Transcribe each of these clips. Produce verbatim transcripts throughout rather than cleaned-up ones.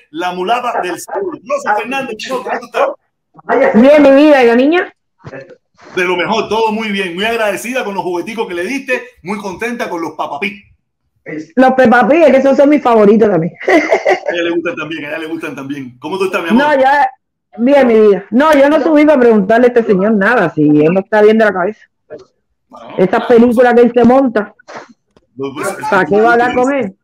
la mulata del sur. Rosa Fernández, ¿cómo tú estás? Bien, mi vida, ¿y la niña? De lo mejor, todo muy bien. Muy agradecida con los jugueticos que le diste, muy contenta con los papapí. Los Peppa Pig, que esos son mis favoritos también. A ella le gustan también, a ella le gustan también. ¿Cómo tú estás, mi amor? No, ya, bien, mi vida. No, yo no subí para preguntarle a este señor nada, si él no está bien de la cabeza. Bueno, Estas películas que él se monta, no, pues, ¿para qué va a hablar con él?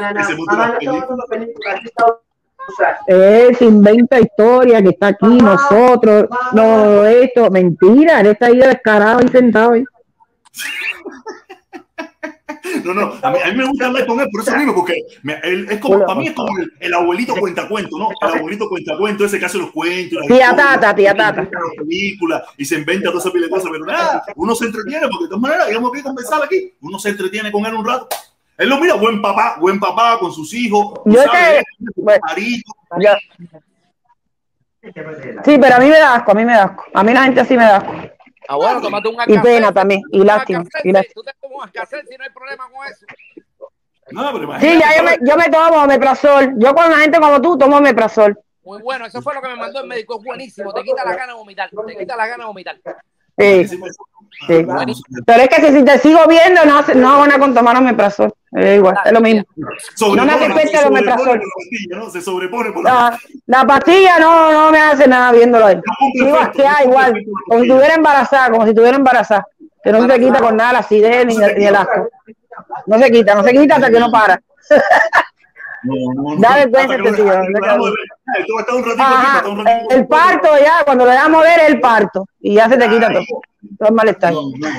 Él se inventa historia, que está aquí, nosotros, no, esto, mentira, él está ahí descarado y sentado ahí. No, no, a mí, a mí me gusta hablar con él por eso mismo, porque me, él es como, para mí es como el, el abuelito cuentacuento, ¿no? El abuelito cuentacuento, ese que hace los cuentos, tía Tata, tía Tata, películas y se inventa todas esas películas, pero nada, uno se entretiene, porque de todas maneras, digamos que conversar aquí, uno se entretiene con él un rato. Él lo mira, buen papá, buen papá con sus hijos. Yo sabes, que, bueno, ya. Sí, pero a mí me da asco, a mí me da asco. A mí la gente así me da asco. Ah, bueno, tómate un y pena también, y lástima. Y lástima. Tú te tomas Alka-Seltzer si no hay problema con eso. No, pero sí, ya yo me, yo me tomo omeprazol. Yo con la gente como tú tomo omeprazol. Muy bueno, eso fue lo que me mandó el médico, es buenísimo. Te quita la gana de vomitar, te quita la gana de vomitar. Sí, sí. Pero es que si, si te sigo viendo, no, no van a con tomar omeprazol. Es igual, es lo mismo. No me hace efecto el omeprazol. ¿No? Se sobrepone por la, la pastilla no, no me hace nada viéndolo ahí. Igual, igual, como si estuviera embarazada, como si estuviera embarazada. Que no se te quita con nada la acidez ni, ni el asco. No se quita, no se quita hasta que no para. No, no, no. Dale cuenta, este tío. El parto ya, cuando le damos a ver el parto. Y ya se te quita todo. Todo el malestar. No, no,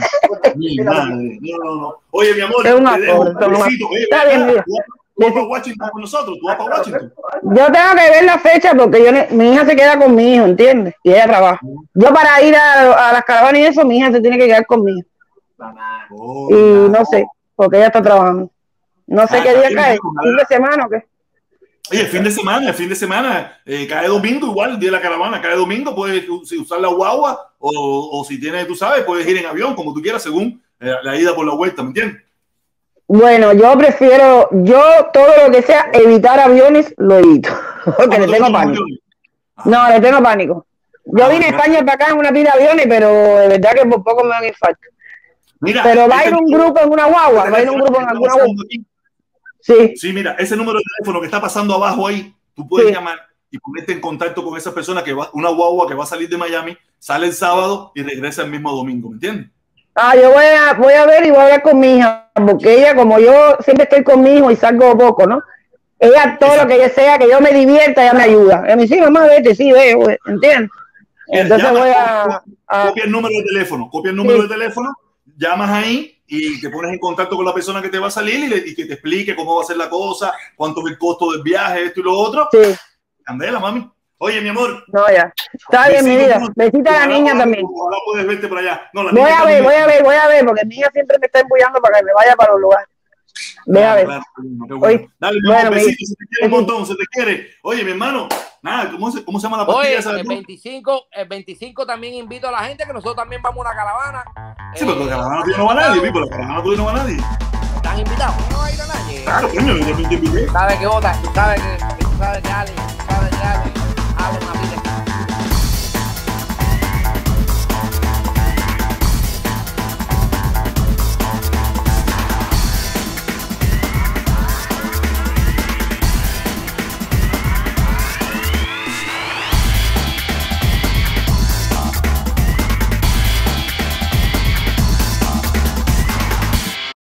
no, no, no. Oye, mi amor, es una te dejo cosa, un besito. Oye, está bien, mira. ¿Tú vas para Washington con nosotros? ¿Tú vas para Washington? Yo tengo que ver la fecha porque yo, mi hija se queda con mi hijo, ¿entiendes? Y ella trabaja. Yo para ir a, a las caravanas y eso, mi hija se tiene que quedar conmigo. Oh, y no sé, porque ella está trabajando. No sé ah, qué día cae, fin de semana o qué. Oye, el fin de semana, el fin de semana, eh, cae domingo igual, el día de la caravana, cae domingo, puedes usar la guagua o, o si tienes, tú sabes, puedes ir en avión, como tú quieras, según eh, la ida por la vuelta, ¿me entiendes? Bueno, yo prefiero, yo todo lo que sea evitar aviones, lo evito, porque ah, le tengo pánico. Ah. No, le tengo pánico. Yo ah, vine a España para acá en una pila de aviones, pero de verdad que por poco me dan infarto. Mira, pero va a ir un grupo en una guagua, va a ir un grupo en alguna guagua. Sí. Sí, mira, ese número de teléfono que está pasando abajo ahí, tú puedes sí. llamar y ponerte en contacto con esa persona que va, una guagua que va a salir de Miami, sale el sábado y regresa el mismo domingo, ¿me entiendes? Ah, yo voy a, voy a ver y voy a hablar con mi hija, porque ella, como yo siempre estoy con mi hijo y salgo poco, ¿no? Ella, todo Exacto. lo que ella sea, que yo me divierta, ella me ayuda. Ella me dice, sí, mamá, vete, sí, veo, ¿entiendes? Entonces llama, voy a, a... Copia el número de teléfono, copia el número sí. de teléfono, llamas ahí y te pones en contacto con la persona que te va a salir y, le, y que te explique cómo va a ser la cosa, cuánto es el costo del viaje, esto y lo otro. Sí. Candela, mami. Oye, mi amor. No, ya. Está bien, mi vida. Besita a la niña ojalá, también. Ojalá puedes verte por allá. No, la voy niña a ver, voy a ver, voy a ver, porque mi hija siempre me está embullando para que me vaya para los lugares. Ve a ver. Claro, bueno. Oye, dale, mi bueno, besito, se te quiere un montón, se te quiere. Oye, mi hermano, nada, ¿cómo se, cómo se llama la pastilla? Oye, el veinticinco, el veinticinco también invito a la gente que nosotros también vamos a una caravana. Sí, eh, pero la caravana tuya no va nadie, Pipo, la caravana tuya no va nadie. ¿Están invitados? No va a ir a nadie. Claro, coño, yo también te invité. Tú sabes que vota, tú sabes que, tú sabes que Ale, tú sabes que Ale, Ale, una vida.